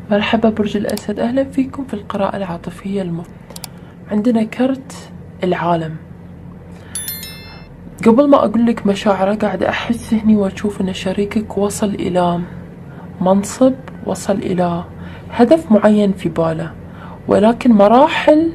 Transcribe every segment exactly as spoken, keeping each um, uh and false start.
مرحبا برج الأسد، أهلا فيكم في القراءة العاطفية المف... عندنا كرت العالم. قبل ما أقول لك مشاعره، قاعدة أحس هني وأشوف أن شريكك وصل إلى منصب، وصل إلى هدف معين في باله، ولكن مراحل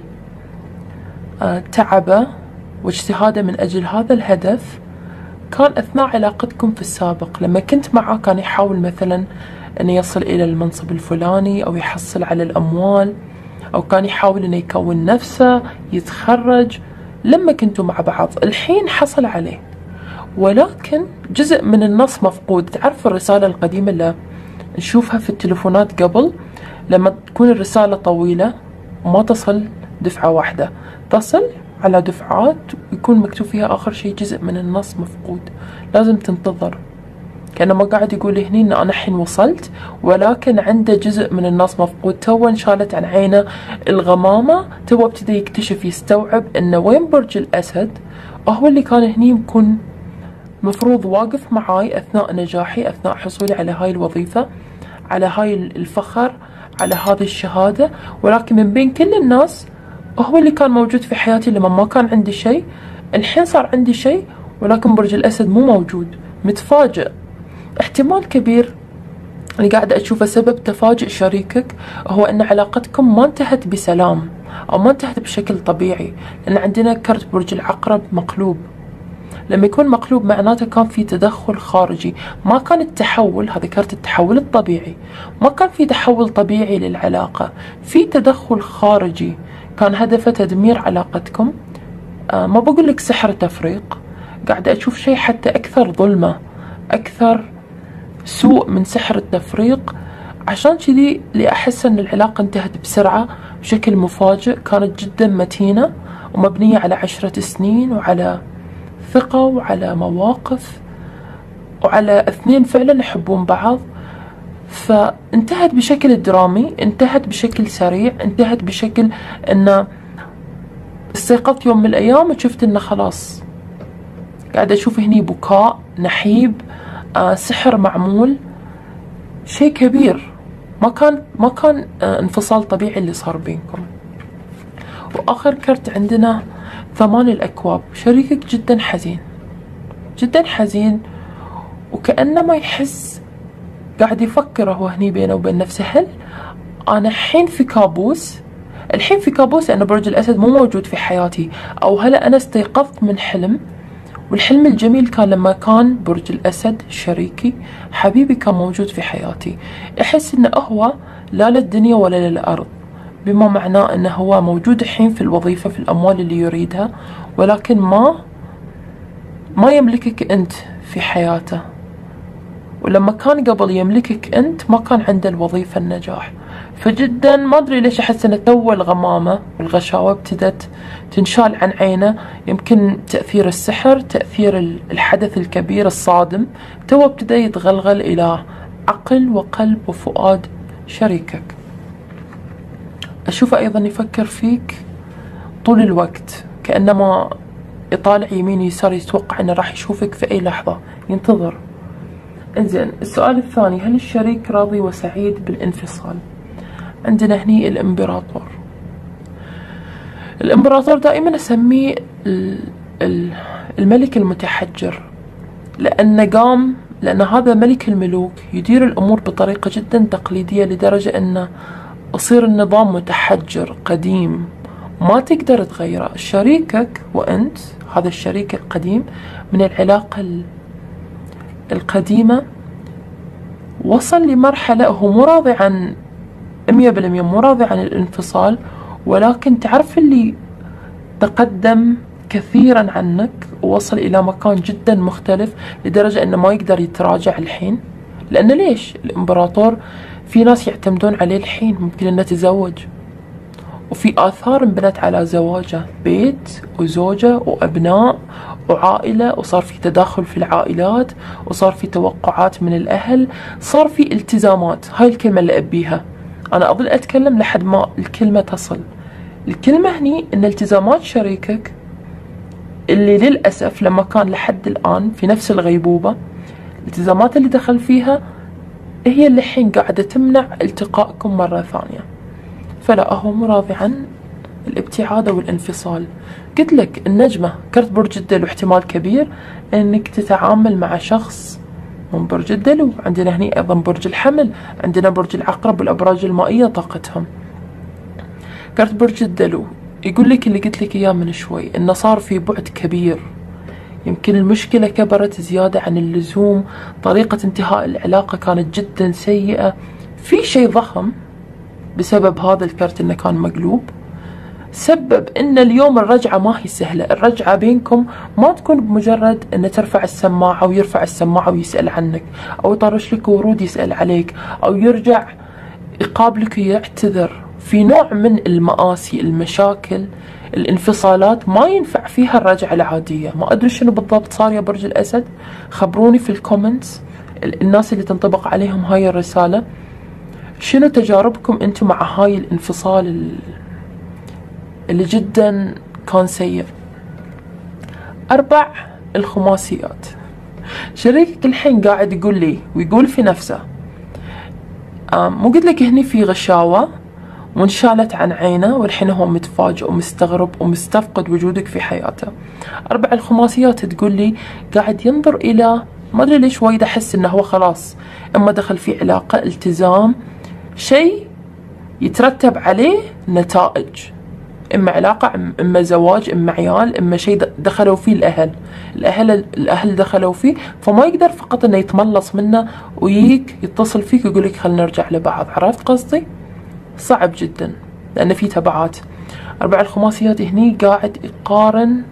آه تعبه واجتهاده من أجل هذا الهدف كان أثناء علاقتكم في السابق. لما كنت معه كان يحاول مثلا أن يصل إلى المنصب الفلاني أو يحصل على الأموال، أو كان يحاول أن يكون نفسه، يتخرج. لما كنتوا مع بعض الحين حصل عليه، ولكن جزء من النص مفقود. تعرف الرسالة القديمة اللي نشوفها في التلفونات قبل، لما تكون الرسالة طويلة وما تصل دفعة واحدة، تصل على دفعات ويكون مكتوب فيها آخر شيء جزء من النص مفقود، لازم تنتظر. كأنه قاعد يقول هني إن أنا الحين وصلت، ولكن عنده جزء من النص مفقود. تو انشالت عن عينه الغمامة، تو ابتدى يكتشف، يستوعب إنه وين برج الأسد. هو اللي كان هني يكون مفروض واقف معاي أثناء نجاحي، أثناء حصولي على هاي الوظيفة، على هاي الفخر، على هذه الشهادة. ولكن من بين كل الناس هو اللي كان موجود في حياتي لما ما كان عندي شيء. الحين صار عندي شيء، ولكن برج الأسد مو موجود، متفاجئ. احتمال كبير اللي قاعدة أشوفه سبب تفاجؤ شريكك هو أن علاقتكم ما انتهت بسلام، أو ما انتهت بشكل طبيعي، لأن عندنا كرت برج العقرب مقلوب. لما يكون مقلوب معناته كان في تدخل خارجي، ما كان التحول، هذا كرت التحول الطبيعي، ما كان في تحول طبيعي للعلاقة، في تدخل خارجي كان هدفه تدمير علاقتكم. آه ما بقول لك سحر تفريق، قاعدة أشوف شيء حتى أكثر ظلمة، أكثر سوء من سحر التفريق. عشان كذي اللي أحس أن العلاقة انتهت بسرعة بشكل مفاجئ. كانت جدا متينة ومبنية على عشرة سنين، وعلى ثقة، وعلى مواقف، وعلى اثنين فعلا يحبون بعض. فانتهت بشكل درامي، انتهت بشكل سريع، انتهت بشكل أن استيقظت يوم من الأيام وشفت أنه خلاص. قاعدة أشوف هني بكاء، نحيب، آه سحر معمول، شيء كبير. ما كان ما كان آه انفصال طبيعي اللي صار بينكم. وآخر كرت عندنا ثمان الأكواب. شريكك جدا حزين، جدا حزين، وكأنما يحس، قاعد يفكر هو هني بينه وبين نفسه، هل أنا الحين في كابوس؟ الحين في كابوس لأن برج الأسد مو موجود في حياتي، أو هلا أنا استيقظت من حلم، والحلم الجميل كان لما كان برج الأسد شريكي حبيبي كان موجود في حياتي. أحس إنه هو لا للدنيا ولا للأرض، بما معناه إنه هو موجود الحين في الوظيفة، في الأموال اللي يريدها، ولكن ما ما يملكك أنت في حياته. ولما كان قبل يملكك أنت ما كان عنده الوظيفة، النجاح. فجدا ما أدري ليش أحس أن تو الغمامة والغشاوة ابتدت تنشال عن عينه. يمكن تأثير السحر، تأثير الحدث الكبير الصادم، تو ابتدى يتغلغل إلى عقل وقلب وفؤاد شريكك. أشوفه أيضا يفكر فيك طول الوقت، كأنما يطالع يمين يسار، يتوقع أنه راح يشوفك في أي لحظة، ينتظر. انزين، السؤال الثاني، هل الشريك راضي وسعيد بالانفصال؟ عندنا هني الامبراطور. الامبراطور دائما اسميه الملك المتحجر، لأنه قام، لأن هذا ملك الملوك، يدير الأمور بطريقة جدا تقليدية، لدرجة أنه يصير النظام متحجر قديم ما تقدر تغيره. شريكك وأنت، هذا الشريك القديم من العلاقة القديمة، وصل لمرحلة هو مو راضي عن مية بالمية، مو راضي عن الانفصال، ولكن تعرف اللي تقدم كثيرا عنك ووصل إلى مكان جدا مختلف، لدرجة أنه ما يقدر يتراجع الحين. لأنه ليش؟ الإمبراطور في ناس يعتمدون عليه الحين، ممكن أنه تزوج، وفي آثار انبنت على زواجه، بيت وزوجة وأبناء وعائلة، وصار في تداخل في العائلات، وصار في توقعات من الأهل، صار في التزامات. هاي الكلمة اللي أبيها أنا، أظل أتكلم لحد ما الكلمة تصل. الكلمة هني إن التزامات شريكك اللي للأسف لما كان لحد الآن في نفس الغيبوبة، الالتزامات اللي دخل فيها هي اللي الحين قاعدة تمنع التقائكم مرة ثانية. فلا، هو مو راضي عن الابتعاد والانفصال. قلت لك النجمة كرت برج الدلو، احتمال كبير انك تتعامل مع شخص من برج الدلو. عندنا هني ايضا برج الحمل، عندنا برج العقرب والابراج المائية طاقتهم. كرت برج الدلو يقول لك اللي قلت لك اياه من شوي، انه صار في بعد كبير، يمكن المشكلة كبرت زيادة عن اللزوم، طريقة انتهاء العلاقة كانت جدا سيئة، في شيء ضخم بسبب هذا الكرت انه كان مقلوب، سبب ان اليوم الرجعة ما هي سهلة. الرجعة بينكم ما تكون بمجرد ان ترفع السماعة ويرفع السماعة ويسأل عنك، او يطرش لك ورود يسأل عليك، او يرجع يقابلك ويعتذر. في نوع من المآسي، المشاكل، الانفصالات ما ينفع فيها الرجعة العادية. ما ادري شنو بالضبط صار يا برج الاسد، خبروني في الكومنتس الناس اللي تنطبق عليهم هاي الرسالة، شنو تجاربكم انتم مع هاي الانفصال اللي جدا كان سيء. اربع الخماسيات، شريكك الحين قاعد يقول لي ويقول في نفسه، مو قلت لك هني في غشاوة وانشالت عن عينه، والحين هو متفاجئ ومستغرب ومستفقد وجودك في حياته. اربع الخماسيات تقول لي قاعد ينظر الى، ما ادري ليش وايد احس انه هو خلاص اما دخل في علاقة التزام، شيء يترتب عليه نتائج، اما علاقة، اما زواج، اما عيال، اما شيء دخلوا فيه الاهل الاهل الاهل دخلوا فيه، فما يقدر فقط انه يتملص منه ويجيك يتصل فيك ويقول لك خلينا نرجع لبعض. عرفت قصدي؟ صعب جدا لان في تبعات. اربع الخماسيات هني قاعد يقارن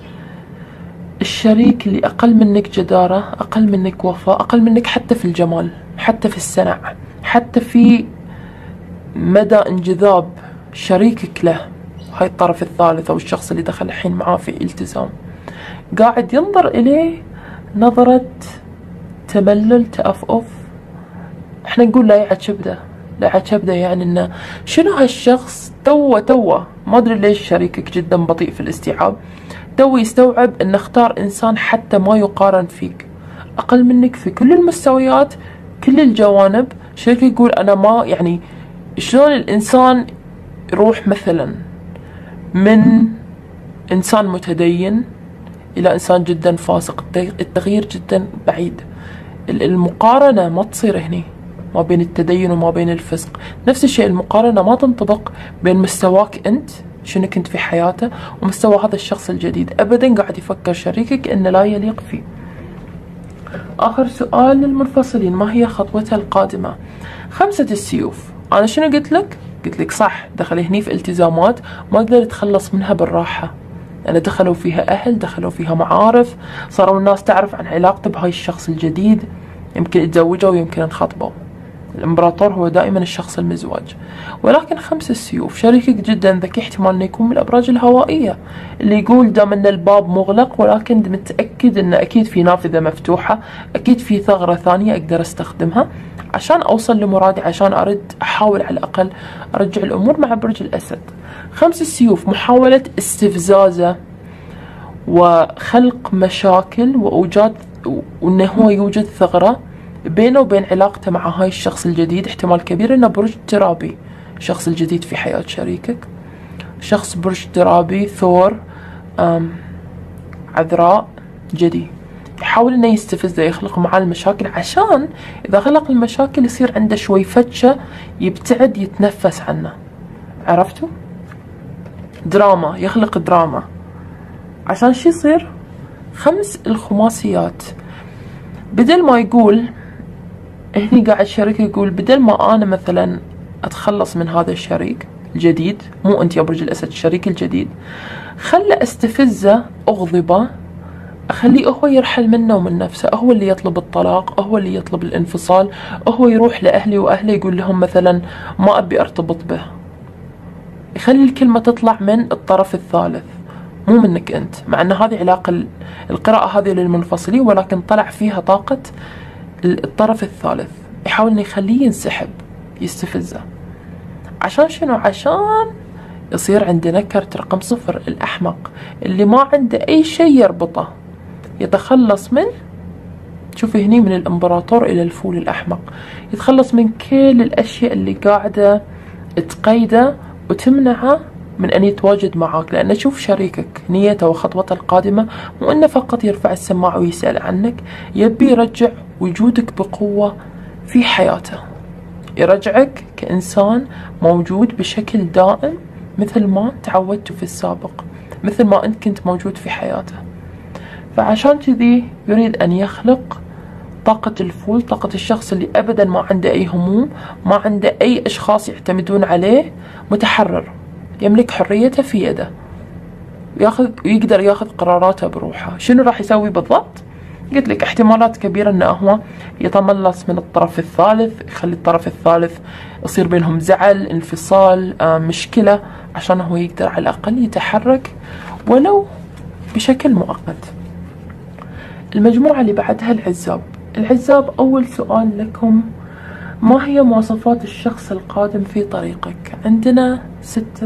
الشريك اللي اقل منك جدارة، اقل منك وفاء، اقل منك حتى في الجمال، حتى في السنع، حتى في مدى انجذاب شريكك له، هاي الطرف الثالث او الشخص اللي دخل الحين معاه في التزام، قاعد ينظر اليه نظرة تملل، تأفؤف. احنا نقول لا يعد شبده، لا يعد شبده، يعني انه شنو هالشخص توه توه، ما ادري ليش شريكك جدا بطيء في الاستيعاب، تو يستوعب ان اختار انسان حتى ما يقارن فيك، اقل منك في كل المستويات، كل الجوانب. شريكك يقول انا ما، يعني شلون الانسان يروح مثلا من انسان متدين الى انسان جدا فاسق، التغيير جدا بعيد. المقارنة ما تصير هني ما بين التدين وما بين الفسق. نفس الشيء المقارنة ما تنطبق بين مستواك انت شنو كنت في حياته ومستوى هذا الشخص الجديد. ابدا قاعد يفكر شريكك انه لا يليق فيه. اخر سؤال للمنفصلين، ما هي خطوتها القادمة؟ خمسة السيوف. انا شنو قلت لك؟ قلت لك صح، دخل هني في التزامات ما قدر يتخلص منها بالراحة، لأن يعني دخلوا فيها أهل، دخلوا فيها معارف، صاروا الناس تعرف عن علاقته بهاي الشخص الجديد، يمكن يتزوجوا ويمكن انخطبوا. الإمبراطور هو دائما الشخص المزواج. ولكن خمس السيوف، شريكك جدا ذكي، احتمال انه يكون من الأبراج الهوائية، اللي يقول دام ان الباب مغلق ولكن متأكد انه اكيد في نافذة مفتوحة، اكيد في ثغرة ثانية اقدر استخدمها عشان اوصل لمرادي، عشان ارد احاول على الاقل ارجع الامور مع برج الاسد. خمس السيوف محاولة استفزازه وخلق مشاكل واوجاد، وانه هو يوجد ثغرة بينه وبين علاقته مع هاي الشخص الجديد. احتمال كبير انه برج ترابي، الشخص الجديد في حياة شريكك شخص برج ترابي، ثور، عذراء، جدي. يحاول انه يستفزه، يخلق معاه المشاكل، عشان اذا خلق المشاكل يصير عنده شوي فتشة، يبتعد، يتنفس عنه. عرفتوا؟ دراما، يخلق دراما. عشان شو يصير؟ خمس الخماسيات، بدل ما يقول هني قاعد شريك يقول بدل ما انا مثلا اتخلص من هذا الشريك الجديد، مو انت يا برج الاسد، الشريك الجديد، خله استفزه، اغضبه، اخليه هو يرحل منه ومن نفسه، هو اللي يطلب الطلاق، هو اللي يطلب الانفصال، هو يروح لاهلي واهلي يقول لهم مثلا ما ابي ارتبط به. يخلي الكلمة تطلع من الطرف الثالث مو منك انت، مع ان هذه علاقة، القراءة هذه للمنفصلين، ولكن طلع فيها طاقة الطرف الثالث. يحاول انه يخليه ينسحب، يستفزه. عشان شنو؟ عشان يصير عندنا كرت رقم صفر، الأحمق اللي ما عنده أي شيء يربطه، يتخلص من شوفي هني من الامبراطور الى الفول الاحمق، يتخلص من كل الاشياء اللي قاعدة تقيده وتمنعه من ان يتواجد معاك. لان شوف شريكك نيته وخطوته القادمة مو انه فقط يرفع السماعة ويسأل عنك، يبي يرجع وجودك بقوة في حياته، يرجعك كإنسان موجود بشكل دائم مثل ما تعودت في السابق، مثل ما أنت كنت موجود في حياته. فعشان كذي يريد أن يخلق طاقة الفول، طاقة الشخص اللي أبدا ما عنده أي هموم، ما عنده أي أشخاص يعتمدون عليه، متحرر، يملك حريته في يده، ياخذ ويقدر ياخذ قراراته بروحه. شنو راح يسوي بالضبط؟ قلت لك احتمالات كبيرة انه هو يتملص من الطرف الثالث، يخلي الطرف الثالث يصير بينهم زعل، انفصال، آه مشكلة، عشان هو يقدر على الأقل يتحرك ولو بشكل مؤقت. المجموعة اللي بعدها العزاب. العزاب أول سؤال لكم، ما هي مواصفات الشخص القادم في طريقك؟ عندنا ستة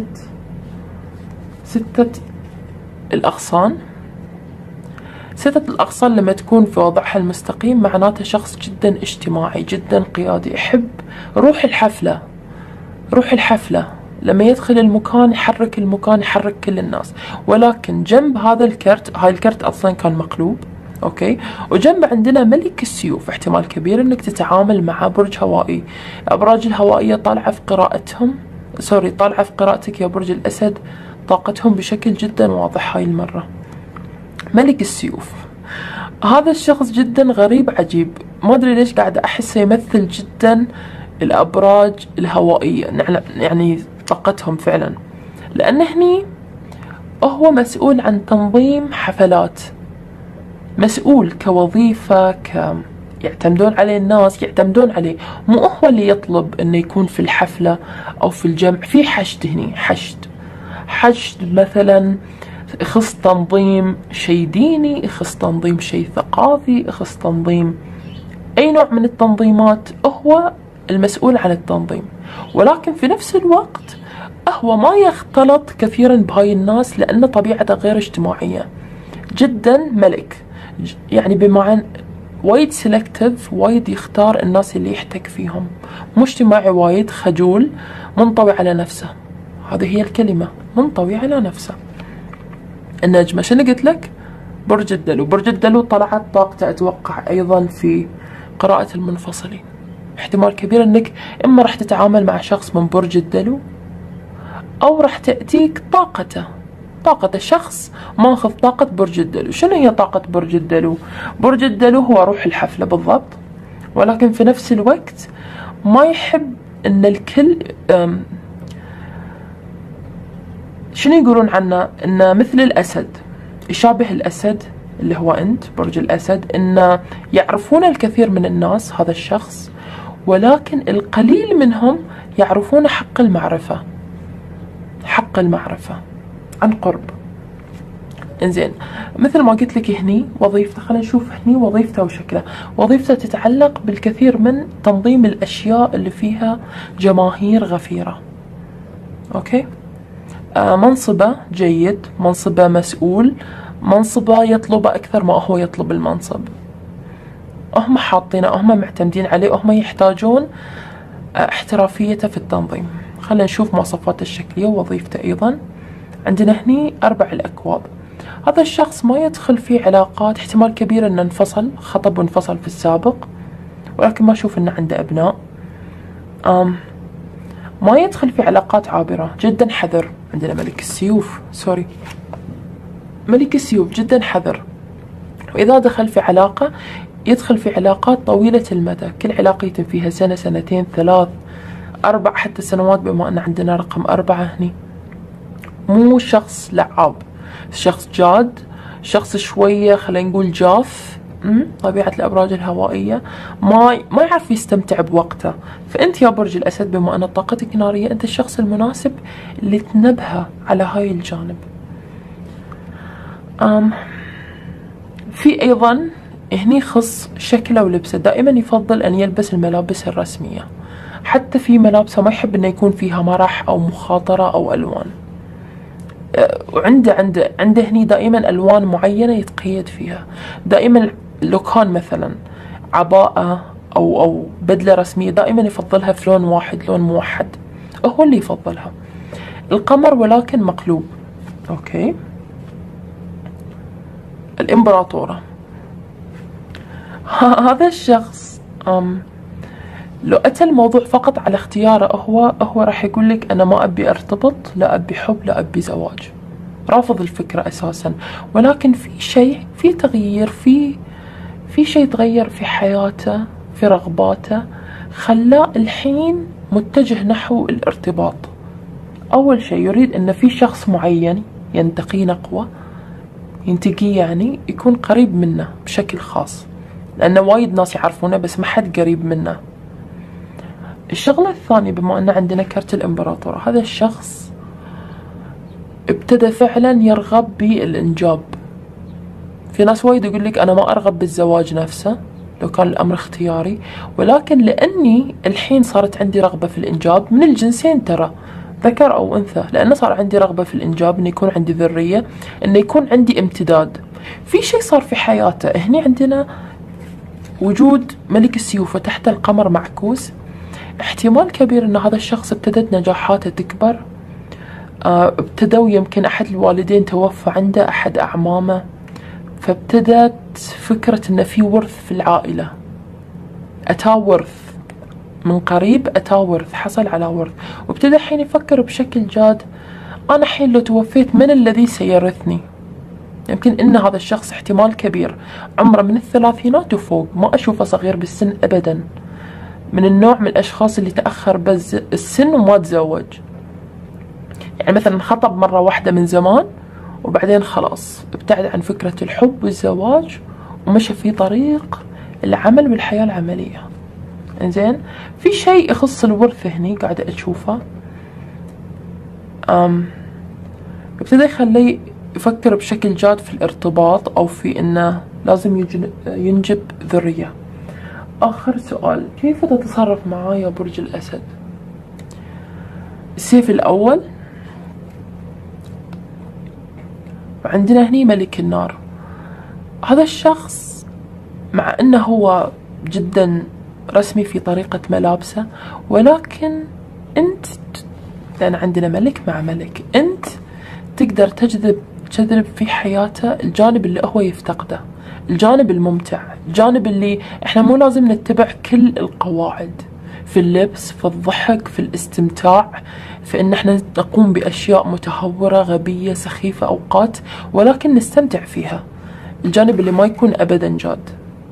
ستة الأغصان. ستة الأغصان لما تكون في وضعها المستقيم معناته شخص جدا اجتماعي، جدا قيادي، يحب روح الحفلة، روح الحفلة، لما يدخل المكان يحرك المكان، يحرك كل الناس. ولكن جنب هذا الكرت، هاي الكرت أصلا كان مقلوب، أوكي، وجنب عندنا ملك السيوف. احتمال كبير إنك تتعامل مع برج هوائي. الأبراج الهوائية طالعة في قراءتهم، سوري طالعة في قراءتك يا برج الأسد، طاقتهم بشكل جدا واضح هاي المرة. ملك السيوف هذا الشخص جدا غريب عجيب، ما ادري ليش قاعد احسه يمثل جدا الابراج الهوائيه، يعني طاقتهم فعلا، لان هني هو مسؤول عن تنظيم حفلات، مسؤول كوظيفه، ك يعتمدون عليه الناس، يعتمدون عليه، مو هو اللي يطلب انه يكون في الحفله او في الجمع. في حشد هني، حشد حشد مثلا يخص تنظيم شيء ديني، يخص تنظيم شيء ثقافي، يخص تنظيم أي نوع من التنظيمات، هو المسؤول عن التنظيم. ولكن في نفس الوقت هو ما يختلط كثيرا بهاي الناس، لأن طبيعته غير اجتماعية، جدا ملك، يعني بمعنى وايد سيلكتيف، وايد يختار الناس اللي يحتك فيهم، مو اجتماعي وايد، خجول، منطوي على نفسه. هذه هي الكلمة، منطوي على نفسه. النجمة شنو قلت لك؟ برج الدلو. برج الدلو طلعت طاقته اتوقع ايضا في قراءة المنفصلين. احتمال كبير انك اما راح تتعامل مع شخص من برج الدلو او راح تأتيك طاقته، طاقة شخص ماخذ طاقة برج الدلو. شنو هي طاقة برج الدلو؟ برج الدلو هو روح الحفلة بالضبط، ولكن في نفس الوقت ما يحب ان الكل شنو يقولون عنه، انه مثل الاسد، يشابه الاسد اللي هو انت برج الاسد، انه يعرفون الكثير من الناس هذا الشخص، ولكن القليل منهم يعرفون حق المعرفة، حق المعرفة عن قرب. انزين، مثل ما قلت لك هني وظيفته، خلينا نشوف هني وظيفته وشكله. وظيفته تتعلق بالكثير من تنظيم الاشياء اللي فيها جماهير غفيرة، اوكي. آه منصبه جيد، منصبه مسؤول، منصبه يطلبه أكثر ما هو يطلب المنصب. هم حاطينه، هم معتمدين عليه، هم يحتاجون آه احترافيته في التنظيم. خلينا نشوف مواصفاته الشكلية ووظيفته أيضا. عندنا هني أربع الأكواب. هذا الشخص ما يدخل في علاقات، احتمال كبير أنه انفصل، خطب وانفصل في السابق، ولكن ما أشوف أنه عنده أبناء. آم ما يدخل في علاقات عابرة، جدا حذر. عندنا ملك السيوف، سوري ملك السيوف، جدا حذر. وإذا دخل في علاقة يدخل في علاقات طويلة المدى، كل علاقة يتم فيها سنة، سنتين، ثلاث، أربع حتى سنوات، بما أن عندنا رقم أربعة هني. مو شخص لعاب، شخص جاد، شخص شوية خلينا نقول جاف، طبيعة الأبراج الهوائية، ما ما يعرف يستمتع بوقته. فأنت يا برج الأسد بما أن طاقتك نارية، أنت الشخص المناسب اللي تنبهه على هاي الجانب. أم في أيضا هني خص شكله ولبسه، دائما يفضل أن يلبس الملابس الرسمية، حتى في ملابسه ما يحب أنه يكون فيها مرح أو مخاطرة أو ألوان. وعنده عنده عنده هني دائما ألوان معينة يتقيد فيها. دائما لو كان مثلا عباءة أو أو بدلة رسمية دائما يفضلها في لون واحد، لون موحد، هو اللي يفضلها. القمر ولكن مقلوب. أوكي. الإمبراطورة، هذا الشخص أم لو أتى الموضوع فقط على اختياره هو هو راح يقول لك أنا ما أبي أرتبط، لا أبي حب، لا أبي زواج، رافض الفكرة أساسا. ولكن في شيء، في تغيير، في في شيء تغير في حياته، في رغباته، خلاه الحين متجه نحو الارتباط. أول شيء يريد أن في شخص معين ينتقي نقوة، ينتقيه يعني يكون قريب منه بشكل خاص، لأن وايد ناس يعرفونه بس ما حد قريب منه. الشغلة الثانية، بما أن عندنا كرت الإمبراطورة، هذا الشخص ابتدى فعلا يرغب بالإنجاب. في ناس وايد يقول لك أنا ما أرغب بالزواج نفسه لو كان الأمر اختياري، ولكن لأني الحين صارت عندي رغبة في الإنجاب من الجنسين، ترى ذكر أو أنثى، لأنه صار عندي رغبة في الإنجاب، إنه يكون عندي ذرية، إنه يكون عندي امتداد. في شيء صار في حياته. هني عندنا وجود ملك السيوف وتحت القمر معكوس. احتمال كبير أن هذا الشخص ابتدت نجاحاته تكبر، اه ابتدوا يمكن أحد الوالدين توفى عنده، أحد أعمامه، فابتدت فكرة أن في ورث في العائلة، أتاه ورث من قريب، أتاه ورث، حصل على ورث، وابتدى الحين يفكر بشكل جاد أنا الحين لو توفيت من الذي سيرثني؟ يمكن أن هذا الشخص احتمال كبير عمره من الثلاثينات وفوق، ما أشوفه صغير بالسن أبدا، من النوع من الأشخاص اللي تأخر بس السن وما تزوج. يعني مثلا خطب مرة واحدة من زمان وبعدين خلاص ابتعد عن فكرة الحب والزواج ومشى في طريق العمل والحياة العملية. انزين، في شيء يخص الورث هني قاعدة أشوفه، أم ابتدى يخليه يفكر بشكل جاد في الارتباط أو في إنه لازم ينجب ذرية. آخر سؤال، كيف تتصرف معايا برج الأسد؟ السيف الأول، وعندنا هني ملك النار. هذا الشخص مع أنه هو جدا رسمي في طريقة ملابسه، ولكن أنت، لأن عندنا ملك مع ملك، أنت تقدر تجذب تجذب في حياته الجانب اللي هو يفتقده، الجانب الممتع، الجانب اللي احنا مو لازم نتبع كل القواعد في اللبس، في الضحك، في الاستمتاع، في ان احنا نقوم باشياء متهورة غبية سخيفة اوقات، ولكن نستمتع فيها. الجانب اللي ما يكون ابدا جاد،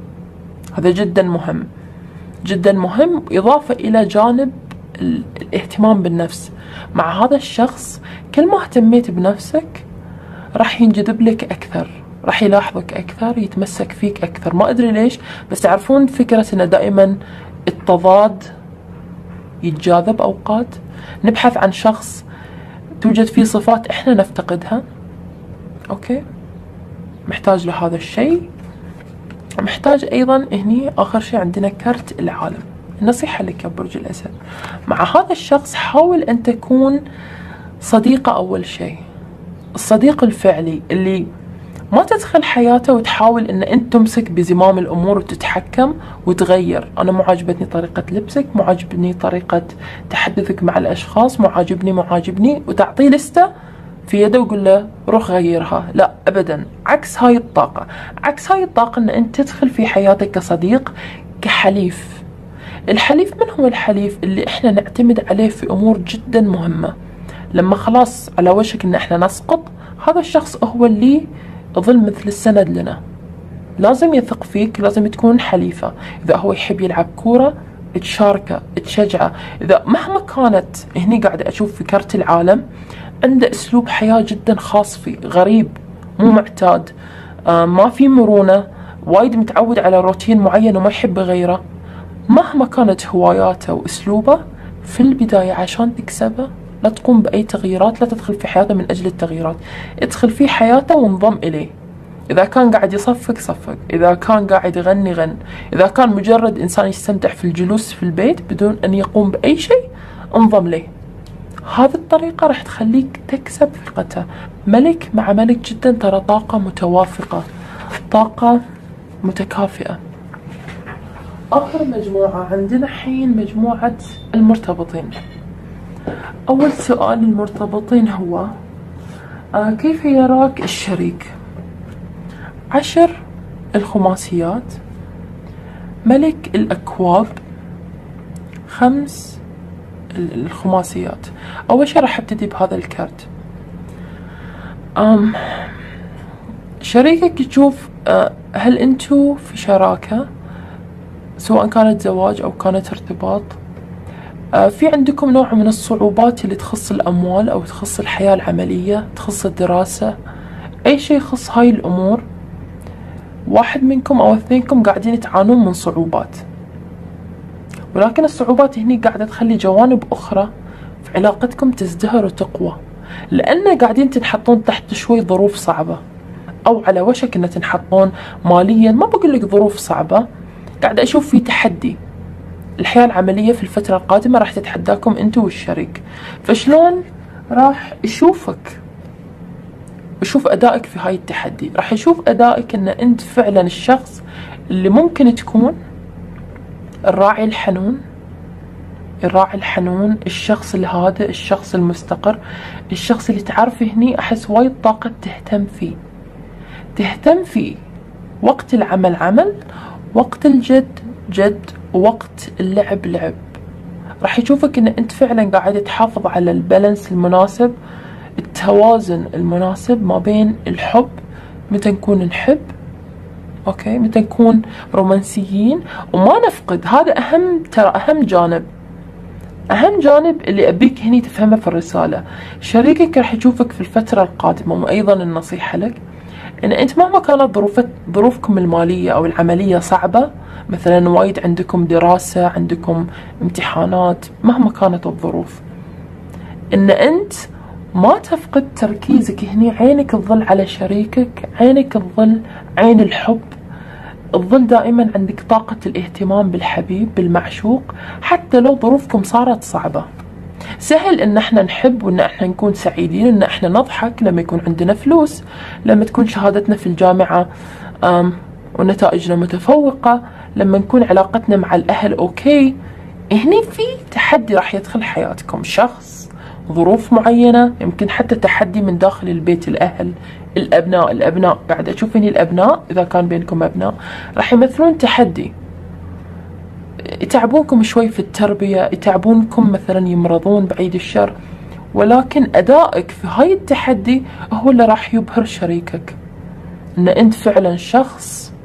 هذا جدا مهم، جدا مهم. اضافة الى جانب الاهتمام بالنفس. مع هذا الشخص كل ما اهتميت بنفسك راح ينجذب لك اكثر، راح يلاحظك اكثر، يتمسك فيك اكثر. ما ادري ليش، بس تعرفون فكرة ان دائما التضاد يتجاذب. اوقات نبحث عن شخص توجد فيه صفات احنا نفتقدها. اوكي، محتاج لهذا الشيء. محتاج ايضا هني اخر شيء عندنا كرت العالم. النصيحة لك يا برج الاسد، مع هذا الشخص حاول ان تكون صديقة. اول شيء الصديق الفعلي اللي ما تدخل حياته وتحاول ان انت تمسك بزمام الامور وتتحكم وتغير. انا مو عاجبتني طريقة لبسك، مو عاجبني طريقة تحدثك مع الاشخاص، مو عاجبني مو عاجبني وتعطيه لستة في يده وقول له روح غيرها. لا ابدا، عكس هاي الطاقة، عكس هاي الطاقة ان انت تدخل في حياتك كصديق، كحليف. الحليف من هو الحليف؟ اللي احنا نعتمد عليه في امور جدا مهمة. لما خلاص على وشك ان احنا نسقط، هذا الشخص هو اللي يظل مثل السند لنا. لازم يثق فيك، لازم تكون حليفة. اذا هو يحب يلعب كورة تشاركه، تشجعه. اذا مهما كانت، هني قاعدة اشوف في كرت العالم عنده اسلوب حياة جدا خاص فيه، غريب، مو معتاد، آه ما في مرونة، وايد متعود على روتين معين وما يحب يغيره. مهما كانت هواياته واسلوبه، في البداية عشان تكسبه لا تقوم بأي تغييرات، لا تدخل في حياته من أجل التغييرات، ادخل في حياته وانضم إليه. إذا كان قاعد يصفق صفق، إذا كان قاعد يغني غن، إذا كان مجرد إنسان يستمتع في الجلوس في البيت بدون أن يقوم بأي شيء، انضم له. هذه الطريقة راح تخليك تكسب ثقته. ملك مع ملك جدا، ترى طاقة متوافقة، طاقة متكافئة. آخر مجموعة عندنا حين مجموعة المرتبطين. أول سؤال للمرتبطين هو آه كيف يراك الشريك؟ عشر الخماسيات، ملك الأكواب، خمس الخماسيات. أول شي راح أبتدي بهذا الكارت. أم شريكك يشوف أه هل أنتوا في شراكة، سواء كانت زواج أو كانت ارتباط. أه في عندكم نوع من الصعوبات اللي تخص الأموال أو تخص الحياة العملية، تخص الدراسة، أي شيء يخص هاي الأمور. واحد منكم أو اثنينكم قاعدين تعانون من صعوبات، ولكن الصعوبات هني قاعدة تخلي جوانب أخرى في علاقتكم تزدهر وتقوى، لأن قاعدين تنحطون تحت شوي ظروف صعبة، أو على وشك أن تنحطون ماليا. ما بقول لك ظروف صعبة، قاعدة أشوف في تحدي. الحياة العملية في الفترة القادمة راح تتحداكم أنتوا والشريك، فشلون راح يشوفك، يشوف أدائك في هاي التحدي. راح يشوف أدائك أن أنت فعلا الشخص اللي ممكن تكون الراعي الحنون، الراعي الحنون، الشخص الهادئ، الشخص المستقر، الشخص اللي تعرفي هني أحس وايد طاقة تهتم فيه، تهتم فيه وقت العمل عمل، وقت الجد جد، ووقت اللعب لعب. راح يشوفك ان انت فعلا قاعد تحافظ على البالانس المناسب، التوازن المناسب ما بين الحب، متى نكون نحب، اوكي، متى نكون رومانسيين وما نفقد. هذا اهم، ترى اهم جانب، اهم جانب اللي ابيك هني تفهمه في الرسالة. شريكك راح يشوفك في الفترة القادمة، وايضا النصيحة لك ان انت مهما كانت ظروف ظروفكم المالية او العملية صعبة، مثلا وايد عندكم دراسة، عندكم امتحانات، مهما كانت الظروف، ان انت ما تفقد تركيزك هني. عينك تظل على شريكك، عينك تظل عين الحب، تظل دائما عندك طاقة الاهتمام بالحبيب بالمعشوق، حتى لو ظروفكم صارت صعبة. سهل ان احنا نحب وان احنا نكون سعيدين، ان احنا نضحك لما يكون عندنا فلوس، لما تكون شهادتنا في الجامعة ونتائجنا متفوقة، لما نكون علاقتنا مع الاهل اوكي. هني في تحدي راح يدخل حياتكم، شخص، ظروف معينة، يمكن حتى تحدي من داخل البيت، الأهل، الأبناء. الأبناء قاعدة أشوف هني الأبناء، إذا كان بينكم أبناء راح يمثلون تحدي، يتعبونكم شوي في التربية، يتعبونكم مثلا، يمرضون بعيد الشر، ولكن أدائك في هاي التحدي هو اللي راح يبهر شريكك، إن أنت فعلا شخص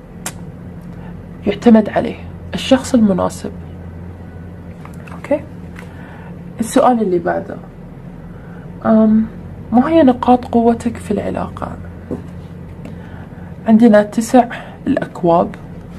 يعتمد عليه، الشخص المناسب. أوكي. السؤال اللي بعده، أم ما هي نقاط قوتك في العلاقة؟ عندنا تسع الأكواب،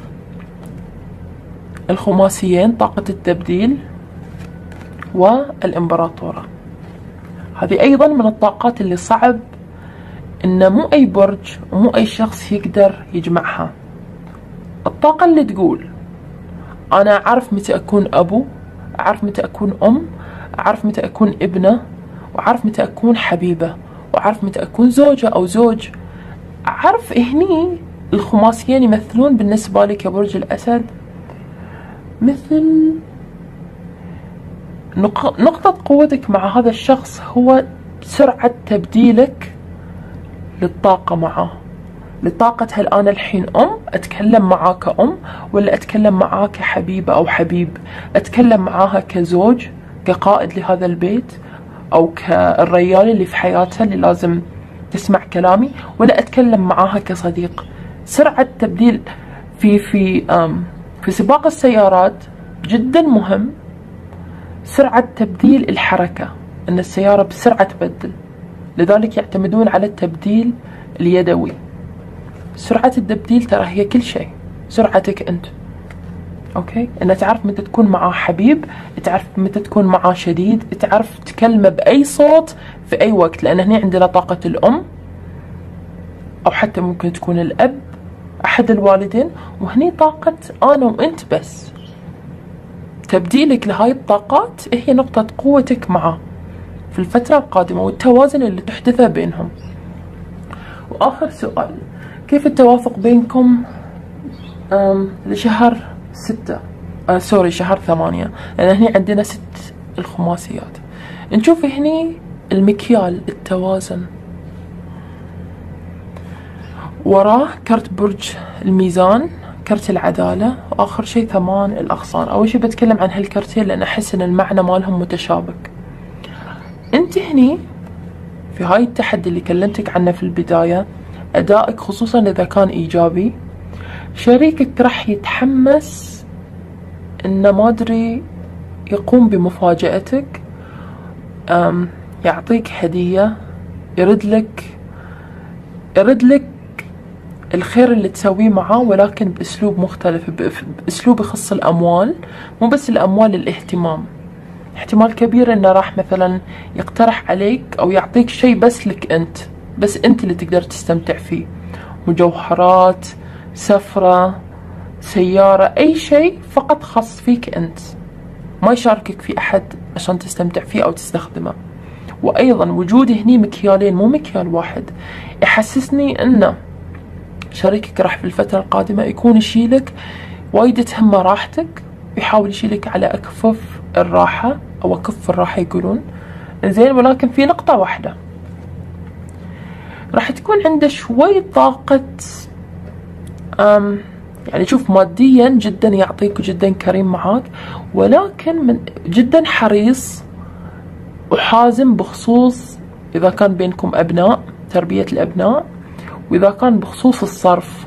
الخماسيين، طاقة التبديل، والإمبراطورة. هذه أيضا من الطاقات اللي صعب إن مو أي برج ومو أي شخص يقدر يجمعها. الطاقة اللي تقول أنا أعرف متى أكون أبو، أعرف متى أكون أم، أعرف متى أكون ابنة، وأعرف متى أكون حبيبة، وأعرف متى أكون زوجة أو زوج. أعرف هني الخماسيين يمثلون بالنسبة لي كبرج الأسد مثل نقطة قوتك مع هذا الشخص هو سرعة تبديلك للطاقة معه، لطاقة هل أنا الحين أم أتكلم معاه كأم، ولا أتكلم معاه كحبيبة أو حبيب، أتكلم معاها كزوج كقائد لهذا البيت، أو كالريال اللي في حياتها اللي لازم تسمع كلامي، ولا أتكلم معاها كصديق. سرعة تبديل في في أم في سباق السيارات جدا مهم، سرعة تبديل الحركة، أن السيارة بسرعة تبدل، لذلك يعتمدون على التبديل اليدوي. سرعة التبديل ترى هي كل شيء، سرعتك أنت. أوكي، أن تعرف متى تكون معاه حبيب، تعرف متى تكون معاه شديد، تعرف تكلمه بأي صوت في أي وقت، لأن هنا عندنا طاقة الأم، أو حتى ممكن تكون الأب، أحد الوالدين، وهني طاقة أنا وأنت بس. تبديلك لهاي الطاقات هي نقطة قوتك معه في الفترة القادمة، والتوازن اللي تحدثه بينهم. وآخر سؤال، كيف التوافق بينكم لشهر ستة آه سوري شهر ثمانية، لأن هني عندنا ست الخماسيات. نشوف هني المكيال التوازن، وراه كرت برج الميزان، كرت العدالة، وآخر شي ثمان الأغصان. أول شي بتكلم عن هالكرتين لأن أحس إن المعنى مالهم متشابك. أنت هني في هاي التحدي اللي كلمتك عنه في البداية، أدائك خصوصا إذا كان إيجابي، شريكك راح يتحمس إنه ما أدري يقوم بمفاجأتك، أم يعطيك هدية، يرد لك يرد لك الخير اللي تسويه معاه، ولكن بأسلوب مختلف، بأسلوب يخص الأموال، مو بس الأموال، الاهتمام. احتمال كبير إنه راح مثلا يقترح عليك أو يعطيك شيء بس لك أنت، بس أنت اللي تقدر تستمتع فيه، مجوهرات، سفرة، سيارة، أي شيء فقط خاص فيك أنت، ما يشاركك في أحد عشان تستمتع فيه أو تستخدمه. وأيضا وجودي هني مكيالين مو مكيال واحد، يحسسني إنه شريكك راح في الفترة القادمة يكون يشيلك وايد تهمه راحتك، ويحاول يشيلك على أكفف الراحة أو أكف الراحة يقولون، زين. ولكن في نقطة واحدة، راح تكون عنده شوي طاقة، أم يعني شوف ماديا جدا يعطيك وجدا كريم معاك، ولكن من جدا حريص وحازم بخصوص إذا كان بينكم أبناء، تربية الأبناء، وإذا كان بخصوص الصرف.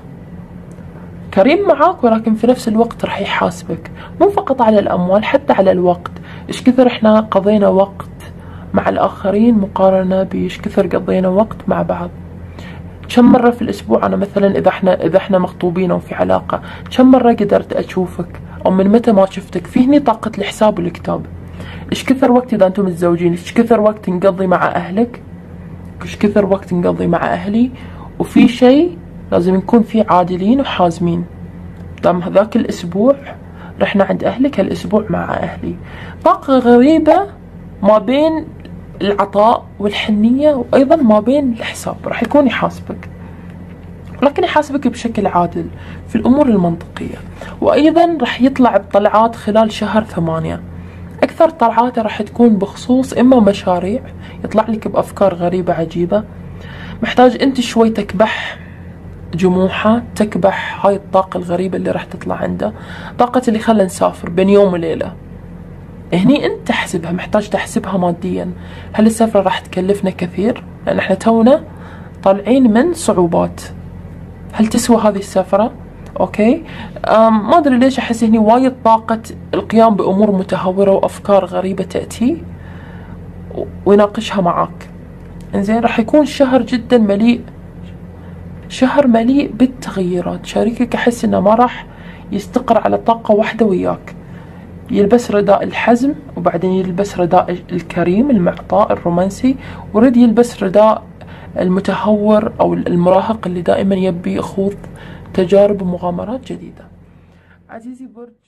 كريم معاك ولكن في نفس الوقت راح يحاسبك، مو فقط على الأموال، حتى على الوقت. إيش كثر إحنا قضينا وقت مع الآخرين مقارنة بإيش كثر قضينا وقت مع بعض. كم مرة في الأسبوع أنا مثلا إذا إحنا إذا إحنا مخطوبين أو في علاقة، كم مرة قدرت أشوفك، أو من متى ما شفتك. في هني طاقة الحساب والكتاب. إيش كثر وقت إذا أنتم متزوجين، إيش كثر وقت نقضي مع أهلك، إيش كثر وقت نقضي مع أهلي. وفي شيء لازم نكون فيه عادلين وحازمين. دام هذاك الأسبوع رحنا عند أهلك، هالأسبوع مع أهلي. طاقة غريبة ما بين العطاء والحنية، وأيضا ما بين الحساب. راح يكون يحاسبك، ولكن يحاسبك بشكل عادل في الأمور المنطقية. وأيضا راح يطلع بطلعات خلال شهر ثمانية. أكثر طلعاته راح تكون بخصوص إما مشاريع، يطلع لك بأفكار غريبة عجيبة، محتاج أنت شوي تكبح جموحه، تكبح هاي الطاقة الغريبة اللي راح تطلع عنده. طاقة اللي خلنا نسافر بين يوم وليلة، هني أنت تحسبها، محتاج تحسبها ماديا. هل السفرة راح تكلفنا كثير؟ لأن احنا تونا طالعين من صعوبات. هل تسوى هذه السفرة؟ أوكي. أم ما أدري ليش أحس هني وايد طاقة القيام بأمور متهورة وأفكار غريبة تأتي ويناقشها معاك. إنزين، راح يكون شهر جدا مليء، شهر مليء بالتغييرات. شريكك أحس إنه ما راح يستقر على طاقة واحدة وياك. يلبس رداء الحزم، وبعدين يلبس رداء الكريم المعطاء الرومانسي، ورد يلبس رداء المتهور أو المراهق اللي دائما يبي يخوض تجارب ومغامرات جديدة. عزيزي برج